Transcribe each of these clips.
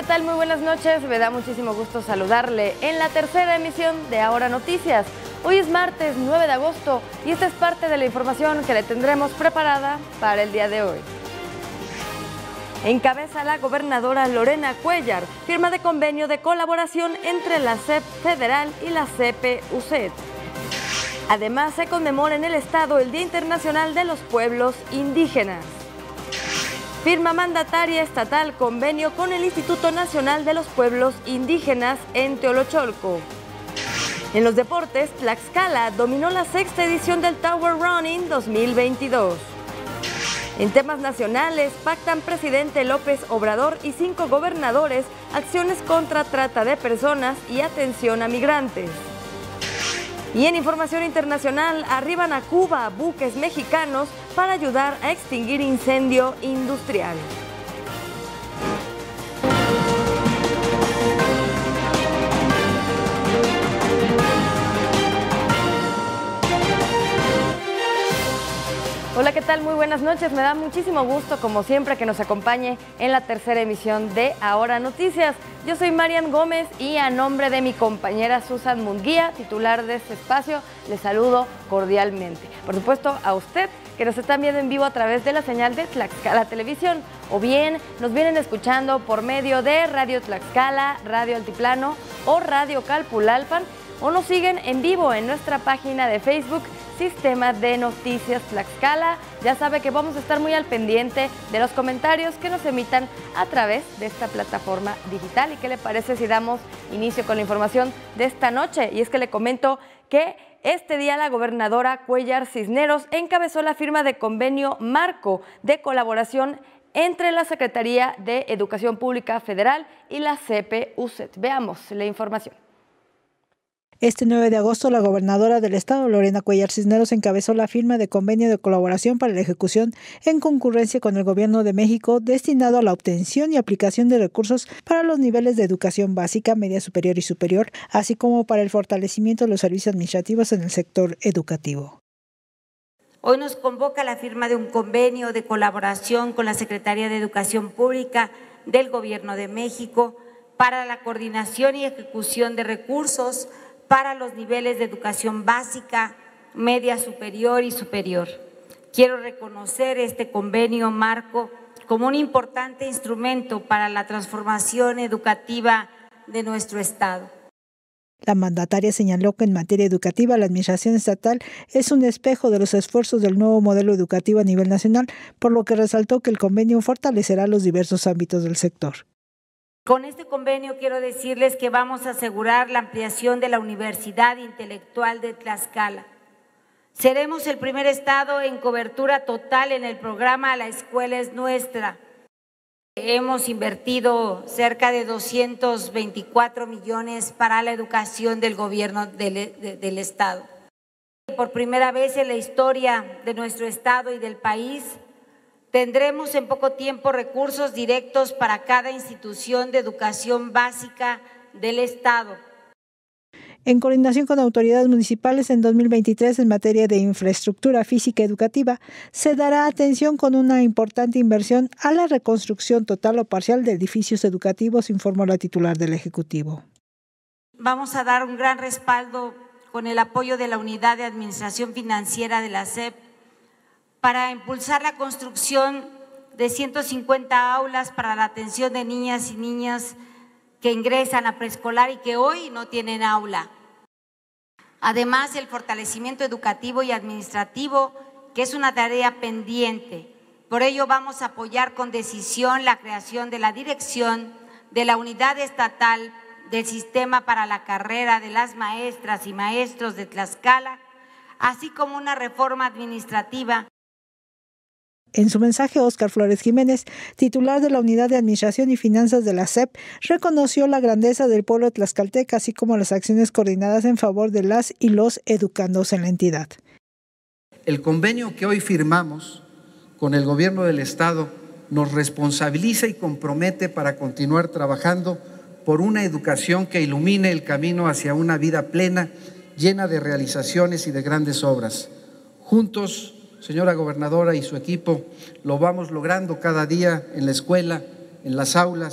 tal? Muy buenas noches. Me da muchísimo gusto saludarle en la tercera emisión de Ahora Noticias. Hoy es martes 9 de agosto y esta es parte de la información que le tendremos preparada para el día de hoy. Encabeza la gobernadora Lorena Cuéllar firma de convenio de colaboración entre la SEP Federal y la CEP-UCET. Además, se conmemora en el estado el Día Internacional de los Pueblos Indígenas. Firma mandataria estatal convenio con el Instituto Nacional de los Pueblos Indígenas en Teolocholco. En los deportes, Tlaxcala dominó la sexta edición del Tower Running 2022. En temas nacionales, pactan presidente López Obrador y 5 gobernadores acciones contra trata de personas y atención a migrantes. Y en información internacional, arriban a Cuba buques mexicanos para ayudar a extinguir incendio industrial. Hola, ¿qué tal? Muy buenas noches. Me da muchísimo gusto, como siempre, que nos acompañe en la tercera emisión de Ahora Noticias. Yo soy Marian Gómez y a nombre de mi compañera Susan Munguía, titular de este espacio, le saludo cordialmente. Por supuesto, a usted que nos están viendo en vivo a través de la señal de Tlaxcala Televisión, o bien nos vienen escuchando por medio de Radio Tlaxcala, Radio Altiplano o Radio Calpulalpan, o nos siguen en vivo en nuestra página de Facebook, Sistema de Noticias Tlaxcala. Ya sabe que vamos a estar muy al pendiente de los comentarios que nos emitan a través de esta plataforma digital. ¿Y qué le parece si damos inicio con la información de esta noche? Y es que le comento que este día la gobernadora Cuéllar Cisneros encabezó la firma de convenio marco de colaboración entre la Secretaría de Educación Pública Federal y la CEP-UCET. Veamos la información. Este 9 de agosto, la gobernadora del estado, Lorena Cuéllar Cisneros, encabezó la firma de convenio de colaboración para la ejecución en concurrencia con el Gobierno de México destinado a la obtención y aplicación de recursos para los niveles de educación básica, media superior y superior, así como para el fortalecimiento de los servicios administrativos en el sector educativo. Hoy nos convoca la firma de un convenio de colaboración con la Secretaría de Educación Pública del Gobierno de México para la coordinación y ejecución de recursos para los niveles de educación básica, media superior y superior. Quiero reconocer este convenio marco como un importante instrumento para la transformación educativa de nuestro estado. La mandataria señaló que en materia educativa la administración estatal es un espejo de los esfuerzos del nuevo modelo educativo a nivel nacional, por lo que resaltó que el convenio fortalecerá los diversos ámbitos del sector. Con este convenio quiero decirles que vamos a asegurar la ampliación de la Universidad Intelectual de Tlaxcala. Seremos el primer estado en cobertura total en el programa La Escuela es Nuestra. Hemos invertido cerca de 224 millones para la educación del gobierno del estado. Por primera vez en la historia de nuestro estado y del país, tendremos en poco tiempo recursos directos para cada institución de educación básica del estado. En coordinación con autoridades municipales, en 2023, en materia de infraestructura física educativa, se dará atención con una importante inversión a la reconstrucción total o parcial de edificios educativos, informó la titular del Ejecutivo. Vamos a dar un gran respaldo con el apoyo de la Unidad de Administración Financiera de la SEP para impulsar la construcción de 150 aulas para la atención de niñas y niños que ingresan a preescolar y que hoy no tienen aula. Además, el fortalecimiento educativo y administrativo, que es una tarea pendiente. Por ello, vamos a apoyar con decisión la creación de la dirección de la Unidad Estatal del Sistema para la Carrera de las Maestras y Maestros de Tlaxcala, así como una reforma administrativa. En su mensaje, Óscar Flores Jiménez, titular de la Unidad de Administración y Finanzas de la SEP, reconoció la grandeza del pueblo tlaxcalteca, así como las acciones coordinadas en favor de las y los educandos en la entidad. El convenio que hoy firmamos con el Gobierno del Estado nos responsabiliza y compromete para continuar trabajando por una educación que ilumine el camino hacia una vida plena, llena de realizaciones y de grandes obras. Juntos, señora gobernadora y su equipo, lo vamos logrando cada día en la escuela, en las aulas,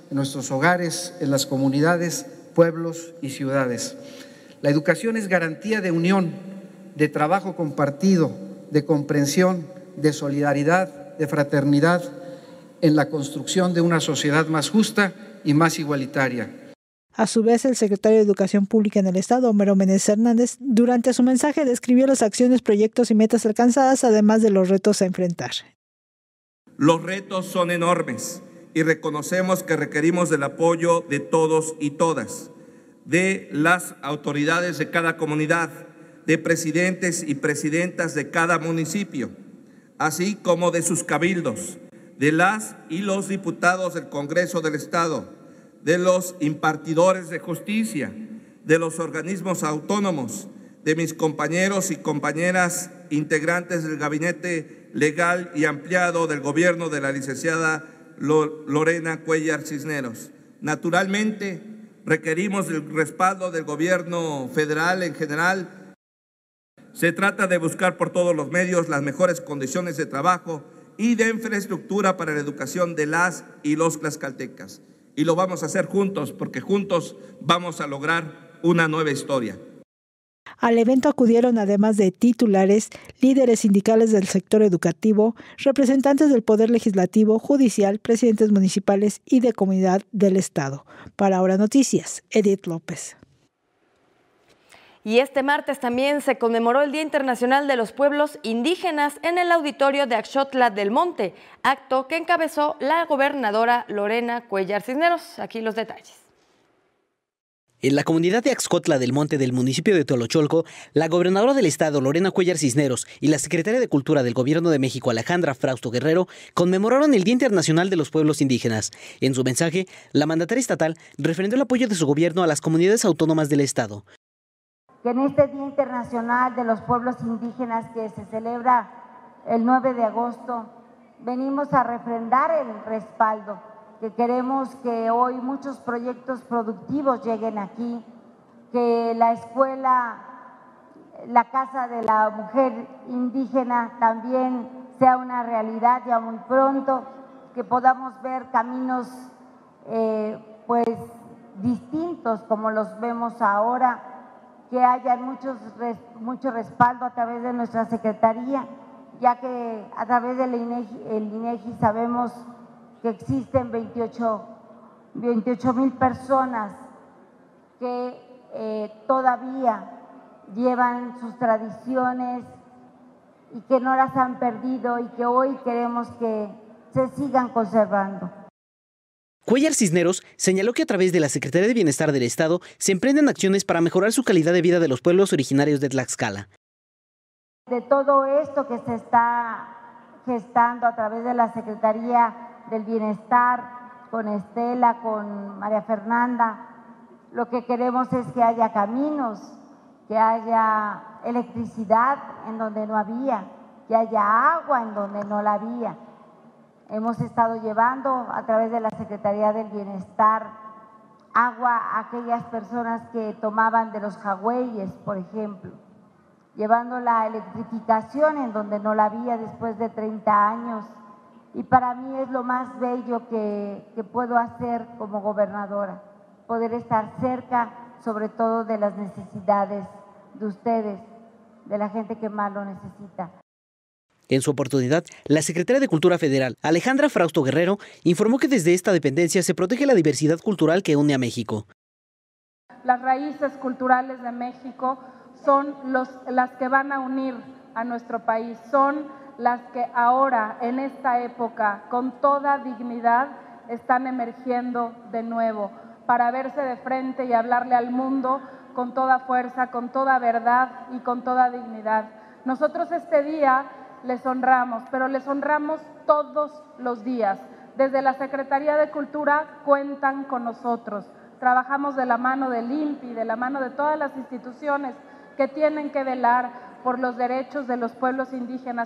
en nuestros hogares, en las comunidades, pueblos y ciudades. La educación es garantía de unión, de trabajo compartido, de comprensión, de solidaridad, de fraternidad, en la construcción de una sociedad más justa y más igualitaria. A su vez, el secretario de Educación Pública en el Estado, Homero Menéndez Hernández, durante su mensaje describió las acciones, proyectos y metas alcanzadas, además de los retos a enfrentar. Los retos son enormes y reconocemos que requerimos del apoyo de todos y todas, de las autoridades de cada comunidad, de presidentes y presidentas de cada municipio, así como de sus cabildos, de las y los diputados del Congreso del Estado, de los impartidores de justicia, de los organismos autónomos, de mis compañeros y compañeras integrantes del gabinete legal y ampliado del gobierno de la licenciada Lorena Cuéllar Cisneros. Naturalmente, requerimos el respaldo del gobierno federal en general. Se trata de buscar por todos los medios las mejores condiciones de trabajo y de infraestructura para la educación de las y los tlaxcaltecas. Y lo vamos a hacer juntos, porque juntos vamos a lograr una nueva historia. Al evento acudieron, además de titulares, líderes sindicales del sector educativo, representantes del Poder Legislativo, Judicial, presidentes municipales y de comunidad del Estado. Para Ahora Noticias, Edith López. Y este martes también se conmemoró el Día Internacional de los Pueblos Indígenas en el auditorio de Axxotla del Monte, acto que encabezó la gobernadora Lorena Cuéllar Cisneros. Aquí los detalles. En la comunidad de Axxotla del Monte del municipio de Tolocholco, la gobernadora del estado, Lorena Cuéllar Cisneros, y la secretaria de Cultura del Gobierno de México, Alejandra Frausto Guerrero, conmemoraron el Día Internacional de los Pueblos Indígenas. En su mensaje, la mandataria estatal refrendó el apoyo de su gobierno a las comunidades autónomas del estado. Que en este Día Internacional de los Pueblos Indígenas que se celebra el 9 de agosto, venimos a refrendar el respaldo, que queremos que hoy muchos proyectos productivos lleguen aquí, que la escuela, la Casa de la Mujer Indígena también sea una realidad ya muy pronto, que podamos ver caminos pues distintos como los vemos ahora, que haya mucho respaldo a través de nuestra Secretaría, ya que a través del INEGI sabemos que existen 28,000 personas que todavía llevan sus tradiciones y que no las han perdido y que hoy queremos que se sigan conservando. Cuéllar Cisneros señaló que a través de la Secretaría de Bienestar del Estado se emprenden acciones para mejorar su calidad de vida de los pueblos originarios de Tlaxcala. De todo esto que se está gestando a través de la Secretaría del Bienestar, con Estela, con María Fernanda, lo que queremos es que haya caminos, que haya electricidad en donde no había, que haya agua en donde no la había. Hemos estado llevando a través de la Secretaría del Bienestar agua a aquellas personas que tomaban de los jagüeyes, por ejemplo, llevando la electrificación en donde no la había después de 30 años. Y para mí es lo más bello que puedo hacer como gobernadora, poder estar cerca, sobre todo de las necesidades de ustedes, de la gente que más lo necesita. En su oportunidad, la secretaria de Cultura Federal, Alejandra Frausto Guerrero, informó que desde esta dependencia se protege la diversidad cultural que une a México. Las raíces culturales de México son las que van a unir a nuestro país, son las que ahora, en esta época, con toda dignidad, están emergiendo de nuevo para verse de frente y hablarle al mundo con toda fuerza, con toda verdad y con toda dignidad. Nosotros este día les honramos, pero les honramos todos los días. Desde la Secretaría de Cultura cuentan con nosotros. Trabajamos de la mano del INPI, de la mano de todas las instituciones que tienen que velar por los derechos de los pueblos indígenas.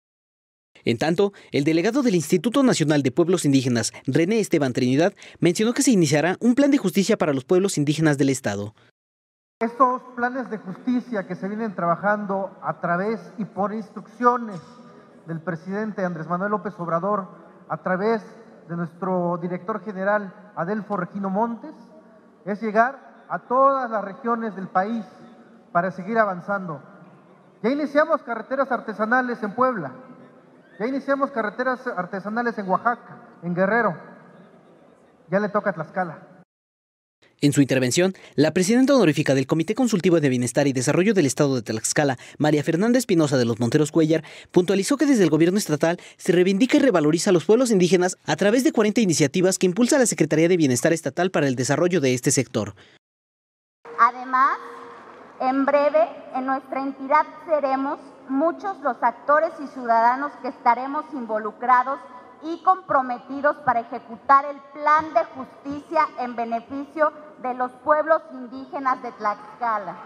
En tanto, el delegado del Instituto Nacional de Pueblos Indígenas, René Esteban Trinidad, mencionó que se iniciará un plan de justicia para los pueblos indígenas del estado. Estos planes de justicia que se vienen trabajando a través y por instrucciones del presidente Andrés Manuel López Obrador, a través de nuestro director general Adelfo Regino Montes, es llegar a todas las regiones del país para seguir avanzando. Ya iniciamos carreteras artesanales en Puebla, ya iniciamos carreteras artesanales en Oaxaca, en Guerrero, ya le toca a Tlaxcala. En su intervención, la presidenta honorífica del Comité Consultivo de Bienestar y Desarrollo del Estado de Tlaxcala, María Fernanda Espinosa de los Monteros Cuellar, puntualizó que desde el gobierno estatal se reivindica y revaloriza a los pueblos indígenas a través de 40 iniciativas que impulsa la Secretaría de Bienestar Estatal para el desarrollo de este sector. Además, en breve, en nuestra entidad seremos muchos los actores y ciudadanos que estaremos involucrados y comprometidos para ejecutar el plan de justicia en beneficio de los pueblos indígenas de Tlaxcala,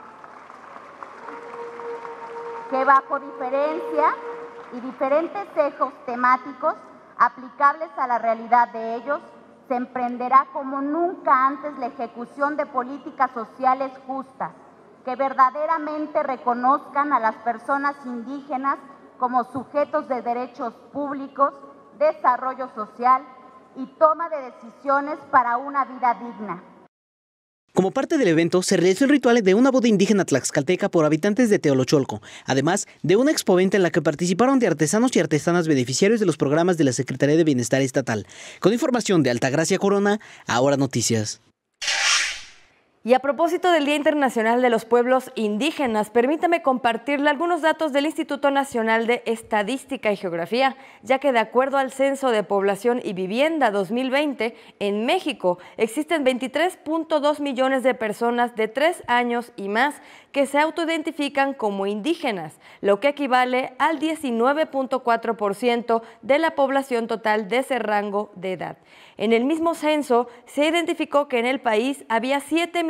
que bajo diferencia y diferentes ejes temáticos aplicables a la realidad de ellos, se emprenderá como nunca antes la ejecución de políticas sociales justas, que verdaderamente reconozcan a las personas indígenas como sujetos de derechos públicos, desarrollo social y toma de decisiones para una vida digna. Como parte del evento, se realizó el ritual de una boda indígena tlaxcalteca por habitantes de Teolocholco, además de una expoventa en la que participaron de artesanos y artesanas beneficiarios de los programas de la Secretaría de Bienestar Estatal. Con información de Altagracia Corona, Ahora Noticias. Y a propósito del Día Internacional de los Pueblos Indígenas, permítame compartirle algunos datos del Instituto Nacional de Estadística y Geografía, ya que de acuerdo al Censo de Población y Vivienda 2020, en México existen 23.2 millones de personas de 3 años y más que se autoidentifican como indígenas, lo que equivale al 19.4% de la población total de ese rango de edad. En el mismo censo se identificó que en el país había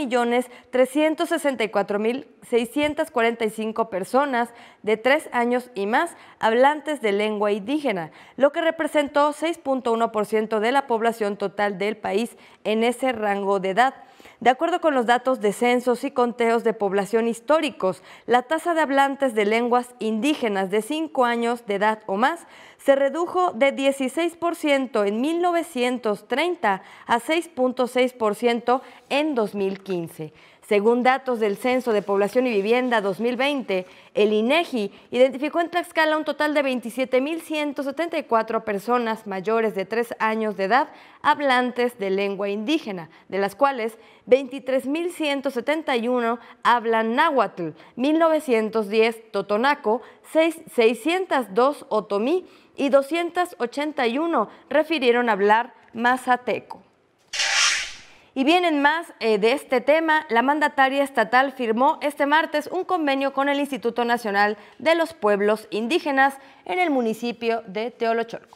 7.364.645 personas de 3 años y más hablantes de lengua indígena, lo que representó 6.1% de la población total del país en ese rango de edad. De acuerdo con los datos de censos y conteos de población históricos, la tasa de hablantes de lenguas indígenas de 5 años de edad o más se redujo de 16% en 1930 a 6.6% en 2015. Según datos del Censo de Población y Vivienda 2020, el INEGI identificó en Tlaxcala un total de 27.174 personas mayores de 3 años de edad hablantes de lengua indígena, de las cuales 23.171 hablan náhuatl, 1.910 totonaco, 602 otomí y 281 refirieron hablar mazateco. Y bien, en más de este tema, la mandataria estatal firmó este martes un convenio con el Instituto Nacional de los Pueblos Indígenas en el municipio de Teolocholco.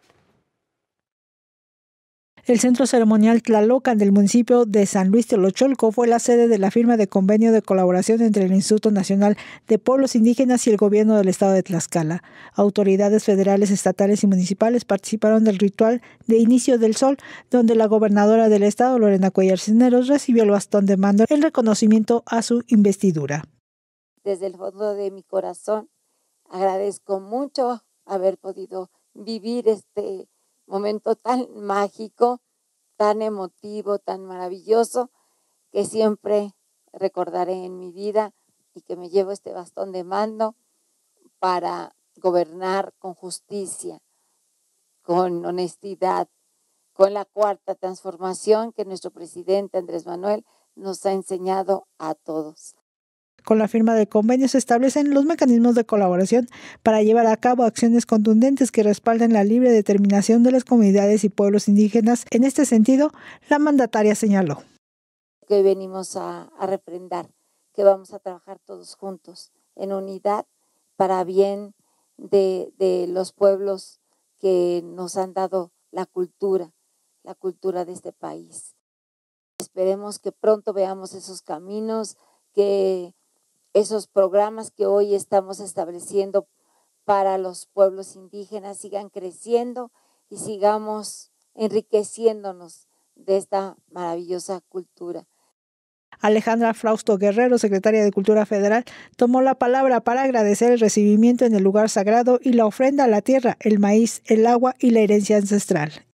El Centro Ceremonial Tlalocan del municipio de San Luis Teolocholco fue la sede de la firma de convenio de colaboración entre el Instituto Nacional de Pueblos Indígenas y el gobierno del estado de Tlaxcala. Autoridades federales, estatales y municipales participaron del ritual de Inicio del Sol, donde la gobernadora del estado, Lorena Cuellar Cisneros, recibió el bastón de mando en reconocimiento a su investidura. Desde el fondo de mi corazón, agradezco mucho haber podido vivir este momento tan mágico, tan emotivo, tan maravilloso, que siempre recordaré en mi vida y que me llevo este bastón de mando para gobernar con justicia, con honestidad, con la cuarta transformación que nuestro presidente Andrés Manuel nos ha enseñado a todos. Con la firma del convenio se establecen los mecanismos de colaboración para llevar a cabo acciones contundentes que respalden la libre determinación de las comunidades y pueblos indígenas. En este sentido, la mandataria señaló que hoy venimos a refrendar, que vamos a trabajar todos juntos en unidad para bien de los pueblos que nos han dado la cultura de este país. Esperemos que pronto veamos esos caminos, que esos programas que hoy estamos estableciendo para los pueblos indígenas sigan creciendo y sigamos enriqueciéndonos de esta maravillosa cultura. Alejandra Frausto Guerrero, secretaria de Cultura Federal, tomó la palabra para agradecer el recibimiento en el lugar sagrado y la ofrenda a la tierra, el maíz, el agua y la herencia ancestral.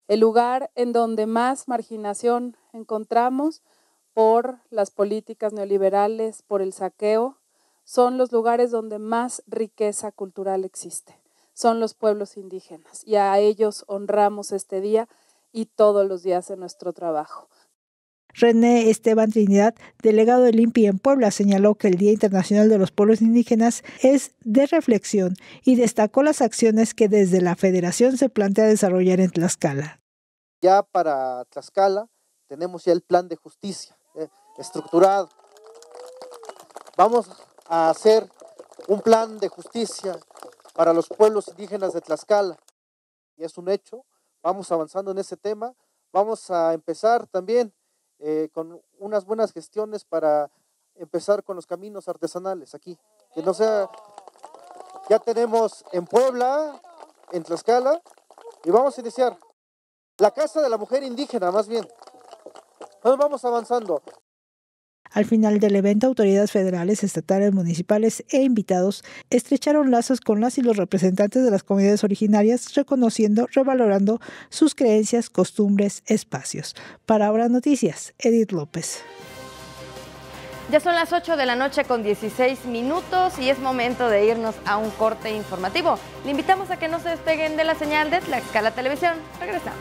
El lugar en donde más marginación encontramos por las políticas neoliberales, por el saqueo, son los lugares donde más riqueza cultural existe. Son los pueblos indígenas y a ellos honramos este día y todos los días de nuestro trabajo. René Esteban Trinidad, delegado del INPI en Puebla, señaló que el Día Internacional de los Pueblos Indígenas es de reflexión y destacó las acciones que desde la Federación se plantea desarrollar en Tlaxcala. Ya para Tlaxcala tenemos ya el plan de justicia estructurado. Vamos a hacer un plan de justicia para los pueblos indígenas de Tlaxcala. Y es un hecho, vamos avanzando en ese tema. Vamos a empezar también con unas buenas gestiones para empezar con los caminos artesanales aquí. Que no sea, ya tenemos en Puebla, en Tlaxcala, y vamos a iniciar la Casa de la Mujer Indígena, más bien. Entonces vamos avanzando. Al final del evento, autoridades federales, estatales, municipales e invitados estrecharon lazos con las y los representantes de las comunidades originarias, reconociendo, revalorando sus creencias, costumbres, espacios. Para Ahora Noticias, Edith López. Ya son las 8 de la noche con 16 minutos y es momento de irnos a un corte informativo. Le invitamos a que no se despeguen de la señal de Tlaxcala Televisión. Regresamos.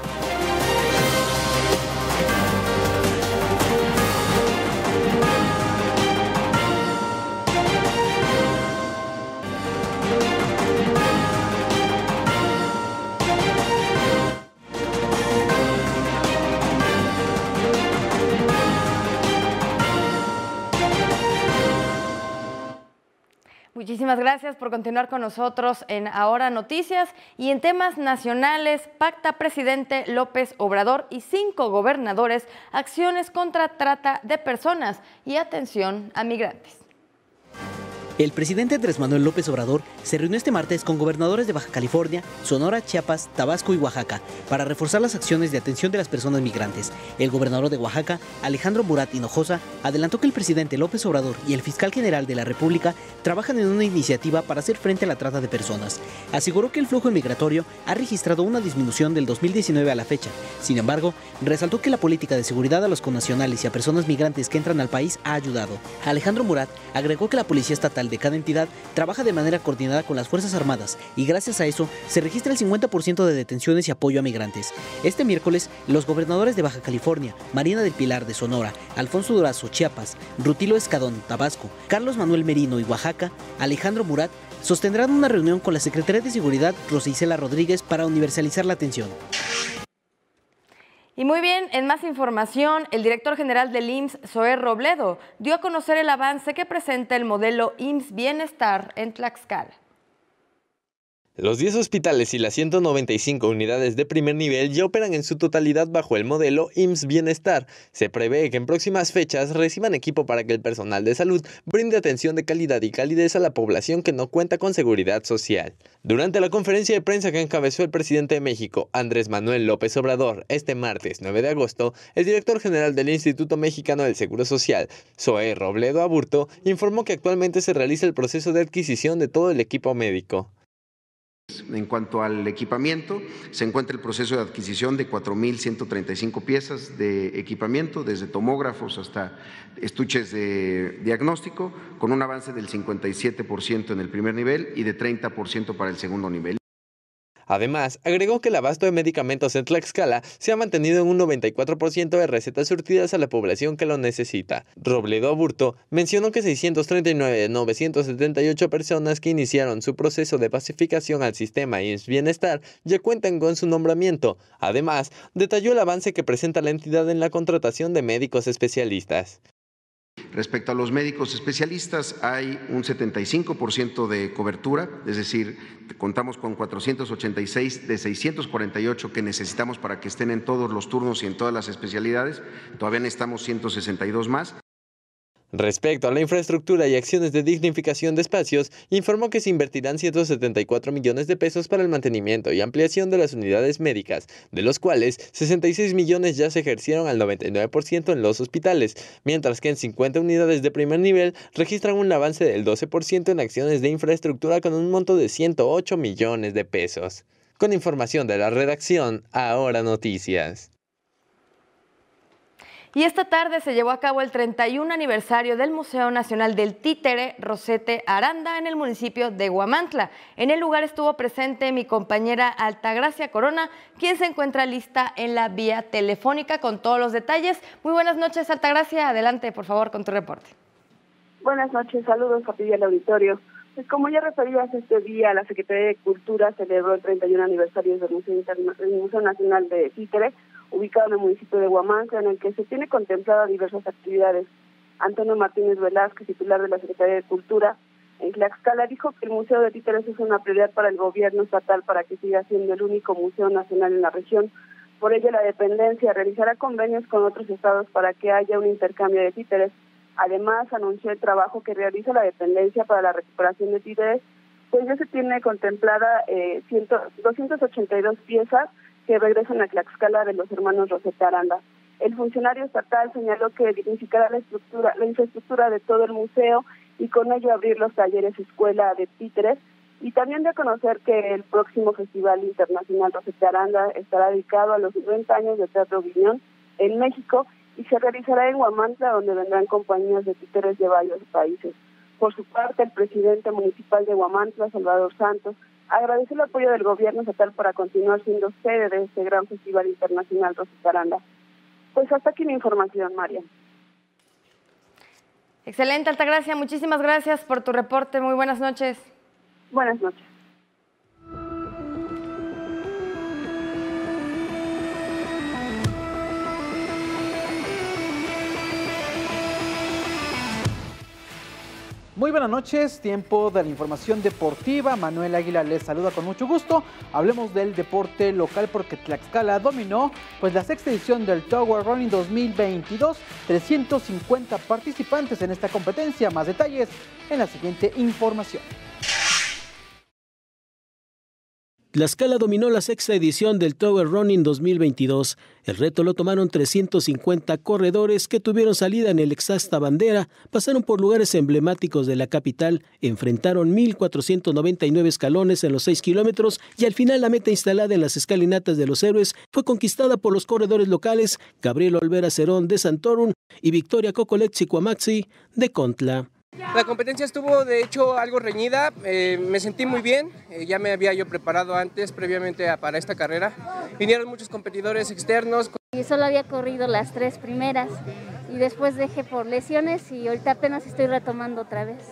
Muchísimas gracias por continuar con nosotros en Ahora Noticias. Y en temas nacionales, pacta presidente López Obrador y 5 gobernadores acciones contra trata de personas y atención a migrantes. El presidente Andrés Manuel López Obrador se reunió este martes con gobernadores de Baja California, Sonora, Chiapas, Tabasco y Oaxaca para reforzar las acciones de atención de las personas migrantes. El gobernador de Oaxaca, Alejandro Murat Hinojosa, adelantó que el presidente López Obrador y el fiscal general de la República trabajan en una iniciativa para hacer frente a la trata de personas. Aseguró que el flujo migratorio ha registrado una disminución del 2019 a la fecha. Sin embargo, resaltó que la política de seguridad a los connacionales y a personas migrantes que entran al país ha ayudado. Alejandro Murat agregó que la Policía Estatal de cada entidad trabaja de manera coordinada con las Fuerzas Armadas y gracias a eso se registra el 50% de detenciones y apoyo a migrantes. Este miércoles, los gobernadores de Baja California, Marina del Pilar de Sonora, Alfonso Durazo, Chiapas, Rutilo Escandón, Tabasco, Carlos Manuel Merino y Oaxaca, Alejandro Murat, sostendrán una reunión con la Secretaría de Seguridad, Rosa Isela Rodríguez, para universalizar la atención. Y muy bien, en más información, el director general del IMSS, Zoé Robledo, dio a conocer el avance que presenta el modelo IMSS Bienestar en Tlaxcala. Los 10 hospitales y las 195 unidades de primer nivel ya operan en su totalidad bajo el modelo IMSS Bienestar. Se prevé que en próximas fechas reciban equipo para que el personal de salud brinde atención de calidad y calidez a la población que no cuenta con seguridad social. Durante la conferencia de prensa que encabezó el presidente de México, Andrés Manuel López Obrador, este martes 9 de agosto, el director general del Instituto Mexicano del Seguro Social, Zoé Robledo Aburto, informó que actualmente se realiza el proceso de adquisición de todo el equipo médico. En cuanto al equipamiento, se encuentra el proceso de adquisición de 4.135 piezas de equipamiento, desde tomógrafos hasta estuches de diagnóstico, con un avance del 57% en el primer nivel y de 30% para el segundo nivel. Además, agregó que el abasto de medicamentos en Tlaxcala se ha mantenido en un 94% de recetas surtidas a la población que lo necesita. Robledo Aburto mencionó que 639 de 978 personas que iniciaron su proceso de pacificación al sistema IMSS Bienestar ya cuentan con su nombramiento. Además, detalló el avance que presenta la entidad en la contratación de médicos especialistas. Respecto a los médicos especialistas, hay un 75% de cobertura, es decir, contamos con 486 de 648 que necesitamos para que estén en todos los turnos y en todas las especialidades. Todavía necesitamos 162 más. Respecto a la infraestructura y acciones de dignificación de espacios, informó que se invertirán 174 millones de pesos para el mantenimiento y ampliación de las unidades médicas, de los cuales 66 millones ya se ejercieron al 99% en los hospitales, mientras que en 50 unidades de primer nivel registran un avance del 12% en acciones de infraestructura con un monto de 108 millones de pesos. Con información de la redacción, Ahora Noticias. Y esta tarde se llevó a cabo el 31 aniversario del Museo Nacional del Títere Rosete Aranda en el municipio de Huamantla. En el lugar estuvo presente mi compañera Altagracia Corona, quien se encuentra lista en la vía telefónica con todos los detalles. Muy buenas noches, Altagracia. Adelante, por favor, con tu reporte. Buenas noches, saludos a ti y al auditorio. Pues como ya referías, este día la Secretaría de Cultura celebró el 31 aniversario del Museo Nacional de Títere, ubicado en el municipio de Huamantla, en el que se tiene contemplada diversas actividades. Antonio Martínez Velázquez, titular de la Secretaría de Cultura en Tlaxcala, dijo que el Museo de Títeres es una prioridad para el gobierno estatal para que siga siendo el único museo nacional en la región. Por ello, la dependencia realizará convenios con otros estados para que haya un intercambio de títeres. Además, anunció el trabajo que realiza la dependencia para la recuperación de títeres, pues ya se tiene contemplada 282 piezas que regresan a Tlaxcala de los hermanos Rosete Aranda. El funcionario estatal señaló que dignificará la infraestructura de todo el museo y con ello abrir los talleres escuela de títeres, y también de a conocer que el próximo Festival Internacional Rosete Aranda estará dedicado a los 90 años de Teatro Guiñón en México y se realizará en Huamantla, donde vendrán compañías de títeres de varios países. Por su parte, el presidente municipal de Huamantla, Salvador Santos, agradeció el apoyo del gobierno estatal para continuar siendo sede de este gran Festival Internacional Rosete Aranda. Pues hasta aquí mi información, Marian. Excelente, Altagracia. Muchísimas gracias por tu reporte. Muy buenas noches. Buenas noches. Muy buenas noches, tiempo de la información deportiva. Manuel Águila les saluda con mucho gusto. Hablemos del deporte local porque Tlaxcala dominó pues la sexta edición del Tower Running 2022. 350 participantes en esta competencia. Más detalles en la siguiente información. Tlaxcala dominó la sexta edición del Tower Running 2022. El reto lo tomaron 350 corredores que tuvieron salida en el Exasta Bandera, pasaron por lugares emblemáticos de la capital, enfrentaron 1,499 escalones en los 6 kilómetros y al final la meta instalada en las escalinatas de los héroes fue conquistada por los corredores locales Gabriel Olvera Cerón de Santorum y Victoria Cocoletzi Cuamaxi de Contla. La competencia estuvo de hecho algo reñida, me sentí muy bien, ya me había yo preparado antes, previamente para esta carrera. Vinieron muchos competidores externos. Y solo había corrido las 3 primeras y después dejé por lesiones y ahorita apenas estoy retomando otra vez.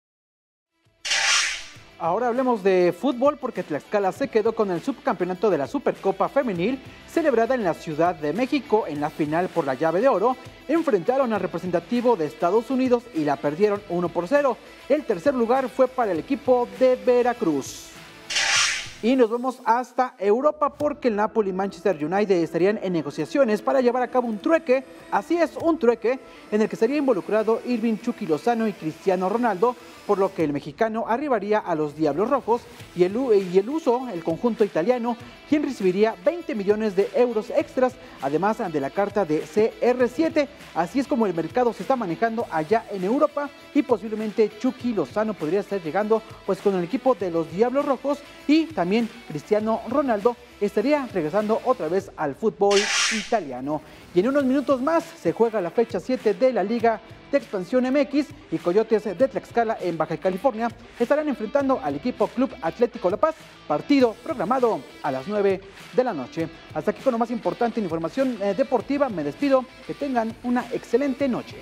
Ahora hablemos de fútbol porque Tlaxcala se quedó con el subcampeonato de la Supercopa Femenil celebrada en la Ciudad de México. En la final por la llave de oro enfrentaron al representativo de Estados Unidos y la perdieron 1-0. El tercer lugar fue para el equipo de Veracruz. Y nos vamos hasta Europa porque el Napoli y Manchester United estarían en negociaciones para llevar a cabo un trueque, así es, un trueque en el que estaría involucrado Irving Chucky Lozano y Cristiano Ronaldo, por lo que el mexicano arribaría a los Diablos Rojos y el conjunto italiano, quien recibiría 20 millones de euros extras, además de la carta de CR7. Así es como el mercado se está manejando allá en Europa y posiblemente Chucky Lozano podría estar llegando pues con el equipo de los Diablos Rojos y también Cristiano Ronaldo estaría regresando otra vez al fútbol italiano. Y en unos minutos más se juega la fecha 7 de la Liga de Expansión MX y Coyotes de Tlaxcala en Baja California estarán enfrentando al equipo Club Atlético La Paz, partido programado a las 9 de la noche. Hasta aquí con lo más importante en información deportiva, me despido, que tengan una excelente noche.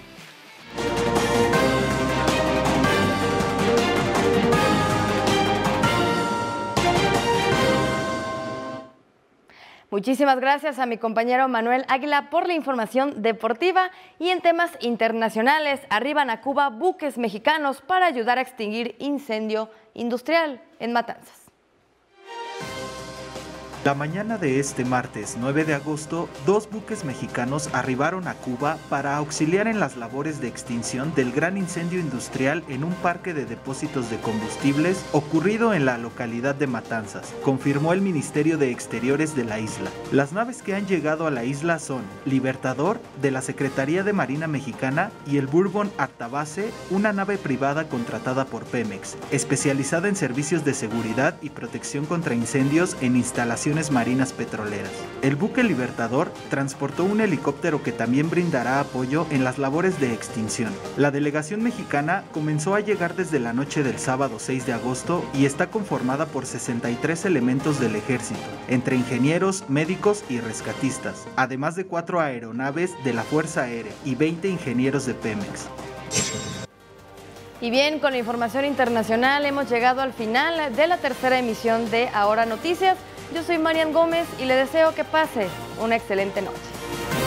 Muchísimas gracias a mi compañero Manuel Águila por la información deportiva. Y en temas internacionales, arriban a Cuba buques mexicanos para ayudar a extinguir incendio industrial en Matanzas. La mañana de este martes 9 de agosto, 2 buques mexicanos arribaron a Cuba para auxiliar en las labores de extinción del gran incendio industrial en un parque de depósitos de combustibles ocurrido en la localidad de Matanzas, confirmó el Ministerio de Exteriores de la isla. Las naves que han llegado a la isla son Libertador, de la Secretaría de Marina Mexicana, y el Bourbon Artabace, una nave privada contratada por Pemex, especializada en servicios de seguridad y protección contra incendios en instalaciones marinas petroleras. El buque Libertador transportó un helicóptero que también brindará apoyo en las labores de extinción. La delegación mexicana comenzó a llegar desde la noche del sábado 6 de agosto y está conformada por 63 elementos del ejército, entre ingenieros, médicos y rescatistas, además de 4 aeronaves de la Fuerza Aérea y 20 ingenieros de Pemex. Y bien, con la información internacional hemos llegado al final de la tercera emisión de Ahora Noticias. Yo soy Marian Gómez y le deseo que pase una excelente noche.